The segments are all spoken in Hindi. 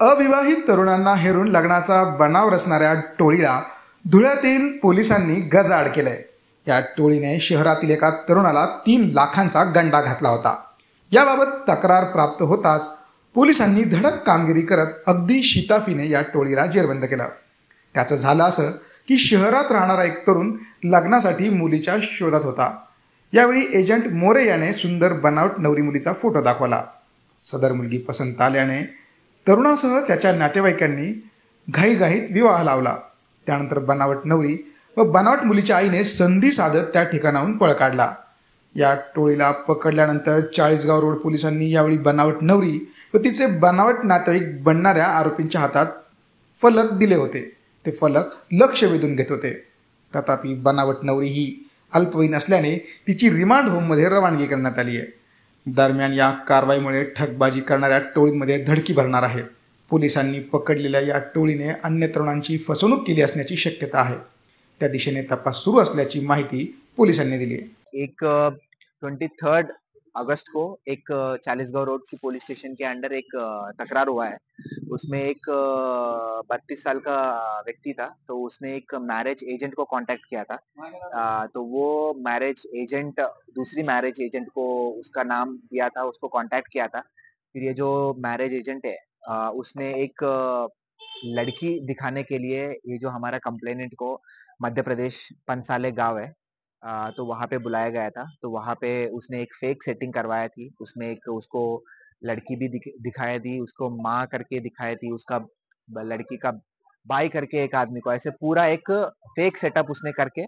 अविवाहित तरुणांना हेरून लग्नाचा बनाव रचणाऱ्या टोळीला धुळ्यातील पोलिसांनी गजाआड केलंय. या टोळीने शहरातील एका तरुणाला 3 लाखांचा गंडा घातला होता. याबाबत तक्रार प्राप्त होताच पोलिसांनी धडक कामगिरी करत अगदी शिताफीने या टोळीला जेरबंद केलं. त्याचं झालं असं की शहरात राहणारा एक तरुण लग्नासाठी मुलीच्या शोधात होता. यावेळी एजंट मोरे याने सुंदर बनावट नवरी मुलीचा फोटो दाखवला. सदर मुलगी पसंत आल्याने तरुणासह त्याच्या नातेवाईकांनी घाईघाईत विवाह लावला. त्यानंतर बनावट नवरी व बनावट मुलीच्या आईने संधी साधत त्या ठिकाणाहून पळ काढला. या टोळीला पकडल्यानंतर चाळीसगाव रोड पोलिसांनी यावेळी बनावट नवरी व तिचे बनावट नातेवाईक बनणाऱ्या आरोपींच्या हातात फलक दिले होते. ते फलक लक्ष वेधून घेत होते. तथापि बनावट नवरी ही अल्पवयीन असल्याने तिची रिमांड होममध्ये रवानगी करण्यात आली आहे. दरम्यान या कारवाईमुळे ठगबाजी करणाऱ्या टोळींमध्ये धडकी भरणार आहे. पोलिसांनी पकडलेल्या या टोळीने अन्य तरुणांची फसवणूक केली असण्याची शक्यता आहे. त्या दिशेने तपास सुरू असल्याची माहिती पोलिसांनी दिली आहे. एक 23 अगस्त को एक चालीसगांव रोड की पुलिस स्टेशन के अंडर एक तकरार हुआ है। उसमें एक 32 साल का व्यक्ति था, तो उसने एक मैरिज एजेंट को कांटेक्ट किया था। तो वो मैरिज एजेंट दूसरी मैरिज एजेंट को उसका नाम दिया था, उसको कांटेक्ट किया था। फिर ये जो मैरिज एजेंट है उसने एक लड़की दिखाने के लिए ये जो हमारा कंप्लेनेंट को मध्य प्रदेश पंसाले गाँव है, तो वहाँ पे बुलाया गया था। तो वहाँ पे उसने एक फेक सेटिंग करवाया थी। उसमें एक उसको लड़की भी दिखाई दी, उसको माँ करके दिखाई थी, उसका लड़की का भाई करके एक आदमी को, ऐसे पूरा एक फेक सेटअप उसने करके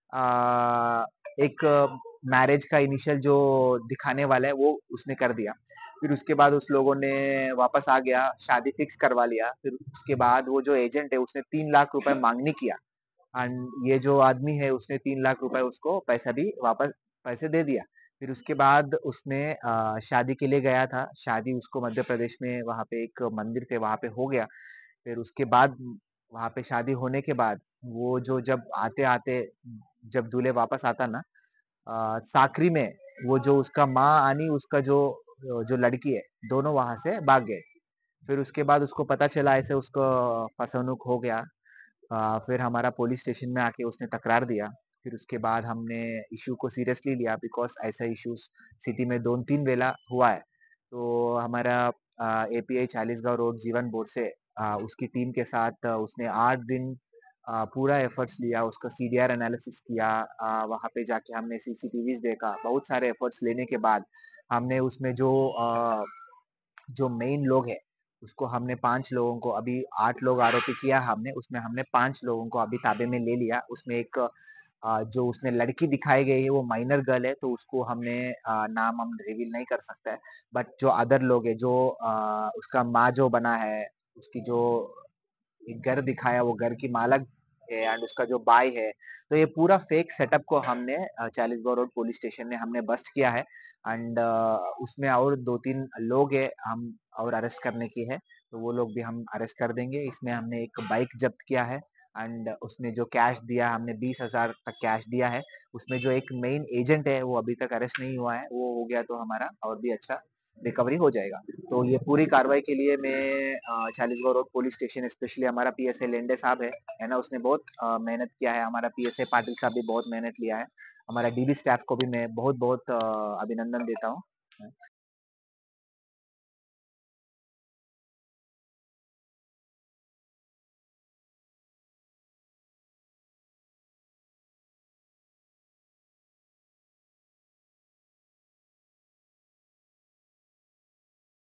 एक मैरिज का इनिशियल जो दिखाने वाला है वो उसने कर दिया। फिर उसके बाद उस लोगों ने वापस आ गया, शादी फिक्स करवा लिया। फिर उसके बाद वो जो एजेंट है उसने 3 लाख रुपए मांगनी किया एंड ये जो आदमी है उसने 3 लाख रुपए उसको पैसा भी वापस पैसे दे दिया। फिर उसके बाद उसने शादी के लिए गया था। शादी उसको मध्य प्रदेश में वहाँ पे एक मंदिर थे वहाँ पे हो गया। फिर उसके बाद वहाँ पे शादी होने के बाद वो जो जब आते-आते जब दूल्हे वापस आता ना, साकरी में वो जो उसका माँ आनी उसका जो जो लड़की है, दोनों वहाँ से भाग गए। फिर उसके बाद उसको पता चला ऐसे उसको फसवणूक हो गया। फिर हमारा पुलिस स्टेशन में आके उसने तकरार दिया। फिर उसके बाद हमने इश्यू को सीरियसली लिया बिकॉज़ ऐसा इश्यूज़ सिटी में 2-3 वेला हुआ है। तो हमारा एपीआई चालीसगांव रोड जीवन बोर्ड से उसकी टीम के साथ उसने 8 दिन पूरा एफर्ट्स लिया, उसका सीडीआर एनालिसिस किया। वहाँ पे जाके हमने सीसीटीवीज़ देखा। बहुत सारे एफर्ट्स लेने के बाद हमने उसमें जो मेन लोग हैं, उसको हमने 5 लोगों को अभी 8 लोग आरोपी किया हमने, उसमें हमने 5 लोगों को अभी ताबे में ले लिया। उसमें एक जो उसने लड़की दिखाई गई है वो माइनर गर्ल है, तो उसको हमने नाम हम रिवील नहीं कर सकते हैं। बट जो अदर लोग हैं, जो उसका माँ जो बना है, उसकी जो एक घर दिखाया वो घर की मालक है एंड उसका जो भाई है, तो ये पूरा फेक सेटअप को हमने चालीसगांव रोड पुलिस स्टेशन में हमने बस्ट किया है एंड उसमें और 2-3 लोग हैं हम और अरेस्ट करने की है, तो वो लोग भी हम अरेस्ट कर देंगे। इसमें हमने एक बाइक जब्त किया है एंड उसमें जो कैश दिया हमने 20,000 तक कैश दिया है। उसमें जो एक मेन एजेंट है वो अभी तक अरेस्ट नहीं हुआ है, वो हो गया तो हमारा और भी अच्छा रिकवरी हो जाएगा। तो ये पूरी कार्रवाई के लिए मैं Chalisgaon road police station specially हमारा पीएसआई लेंडे साहब है ना, उसने बहुत मेहनत किया है। हमारा पीएसआई पाटिल साहब भी बहुत मेहनत लिया है। हमारा डीबी स्टाफ को भी मैं बहुत-बहुत अभिनंदन देता हूँ।